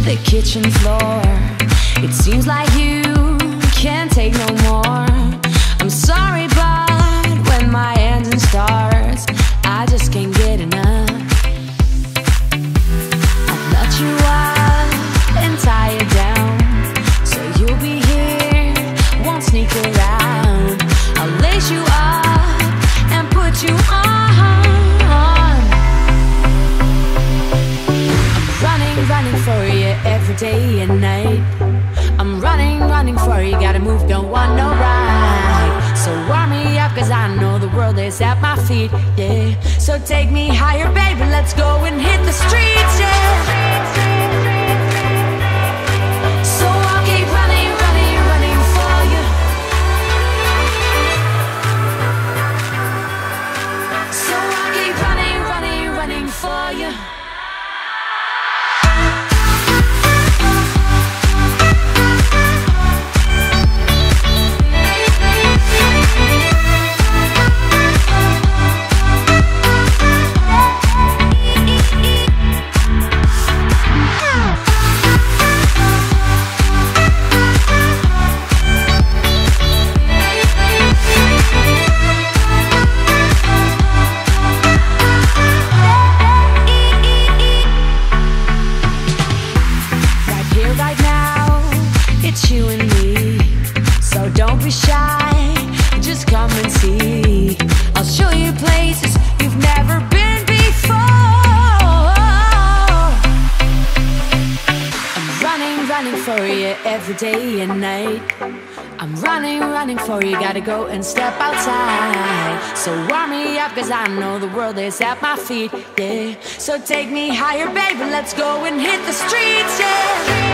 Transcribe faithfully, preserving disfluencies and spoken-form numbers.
the kitchen floor. It seems like you can't take no more. I'm sorry, but when my engine starts, I just can't get enough. I'll let you up and tie it down, so you'll be here, won't sneak around. I'll lace you up and put you on. I'm running, running for you every day and night. I'm running, running for you, gotta move, don't want no ride. So warm me up, cause I know the world is at my feet, yeah. So take me higher, baby, let's go and hit the streets, yeah. So I'll keep running, running, running for you. So I'll keep running, running, running for you. You and me, so don't be shy, just come and see. I'll show you places you've never been before. I'm running, running for you every day and night. I'm running, running for you, gotta go and step outside. So warm me up, cause I know the world is at my feet, yeah. So take me higher, baby, let's go and hit the streets, yeah.